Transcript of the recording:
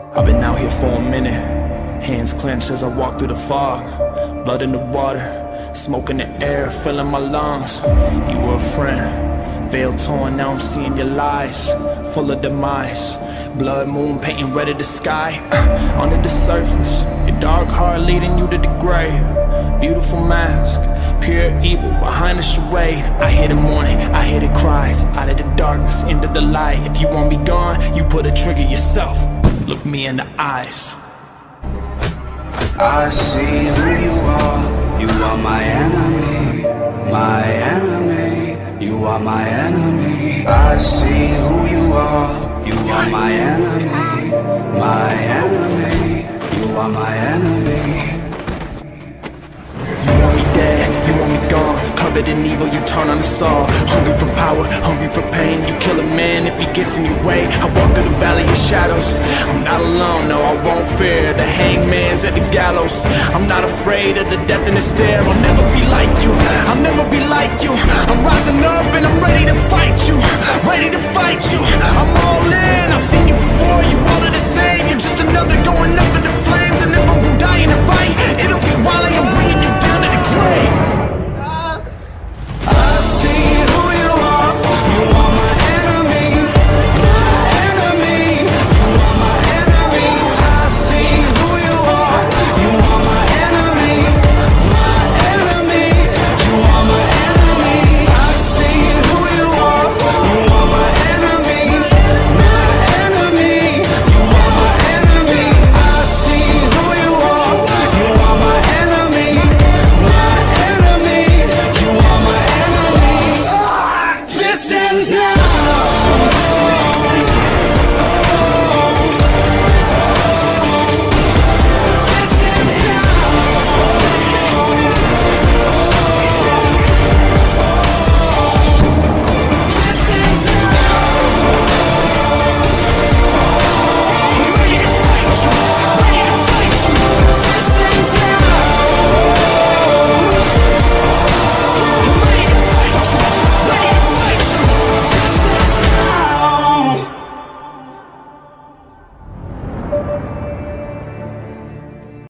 I've been out here for a minute, hands clenched as I walk through the fog. Blood in the water, smoke in the air, filling my lungs. You were a friend, veil torn, now I'm seeing your lies, full of demise. Blood moon painting red of the sky. Under the surface, your dark heart leading you to the grave. Beautiful mask, pure evil behind the charade. I hear the mourning, I hear the cries, out of the darkness, into the light. If you want me gone, you put a trigger yourself. Look me in the eyes. I see who you are my enemy, my enemy. You are my enemy. I see who you are my enemy, my enemy. You are my enemy. You want me dead, you want me gone, covered in evil, you turn on us all. Hungry for power, hungry for pain, you kill a man if he gets in your way. I walk through the valley of shadows, I'm not alone, no, I won't fear the hangman's at the gallows. I'm not afraid of the death in the stare. I'll never be like you, I'll never be like you. I'm rising up and I'm ready to fight you, ready to fight you. I'm all in, I'm